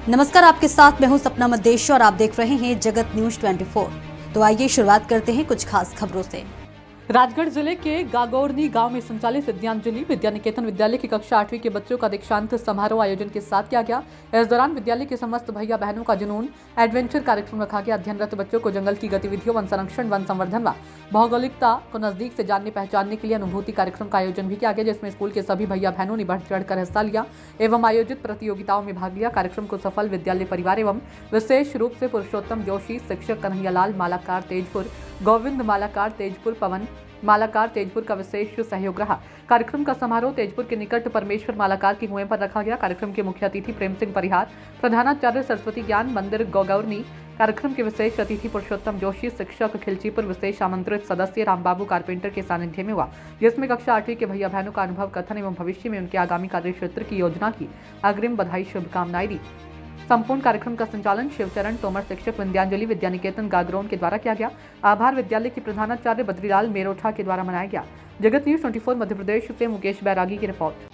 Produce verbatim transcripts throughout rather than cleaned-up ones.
नमस्कार, आपके साथ मैं हूं सपना मदेश और आप देख रहे हैं जगत न्यूज चौबीस। तो आइए शुरुआत करते हैं कुछ खास खबरों से। राजगढ़ जिले के गागौरनी गांव में संचालित विद्यांजलि विद्या निकेतन विद्यालय की कक्षा आठवीं के बच्चों का दीक्षांत समारोह आयोजन के साथ किया गया। इस दौरान विद्यालय के समस्त भैया बहनों का जुनून एडवेंचर कार्यक्रम रखा गया। अध्ययनरत बच्चों को जंगल की गतिविधियों, वन संरक्षण, वन संवर्धन व भौगोलिकता को नजदीक से जानने पहचानने के लिए अनुभूति कार्यक्रम का आयोजन भी किया गया, जिसमें स्कूल के सभी भैया बहनों ने बढ़ चढ़कर हिस्सा लिया एवं आयोजित प्रतियोगिताओं में भाग लिया। कार्यक्रम को सफल विद्यालय परिवार एवं विशेष रूप से पुरुषोत्तम जोशी, शिक्षक कन्हैयालाल मालाकार तेजपुर, गोविंद मालाकार तेजपुर, पवन मालाकार तेजपुर का विशेष सहयोग रहा। कार्यक्रम का समारोह तेजपुर के निकट परमेश्वर मालाकार की कुएं पर रखा गया। कार्यक्रम के मुख्य अतिथि प्रेम सिंह परिहार, प्रधानाचार्य सरस्वती ज्ञान मंदिर गौगौरनी, कार्यक्रम के विशेष अतिथि पुरुषोत्तम जोशी, शिक्षक खिलचीपुर, विशेष आमंत्रित सदस्य रामबाबू कारपेंटर के सानिध्य में हुआ, जिसमें कक्षा आठवीं के भैया बहनों का अनुभव कथन एवं भविष्य में उनके आगामी कार्य क्षेत्र की योजना की अग्रिम बधाई शुभकामनाएं दी। संपूर्ण कार्यक्रम का संचालन शिवचरण तोमर, शिक्षक विद्यांजलि विद्या निकेतन गागरोन के द्वारा किया गया। आभार विद्यालय के प्रधानाचार्य बद्रीलाल मेरोठा के द्वारा मनाया गया। जगत न्यूज चौबीस मध्य प्रदेश से मुकेश बैरागी की रिपोर्ट।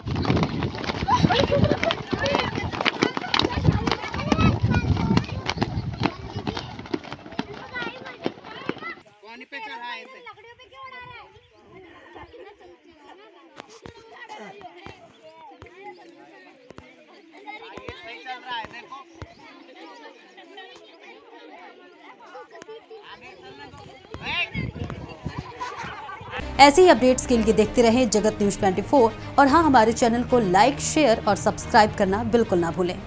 ऐसे ही अपडेट्स के लिए देखते रहें जगत न्यूज चौबीस और हाँ, हमारे चैनल को लाइक, शेयर और सब्सक्राइब करना बिल्कुल ना भूलें।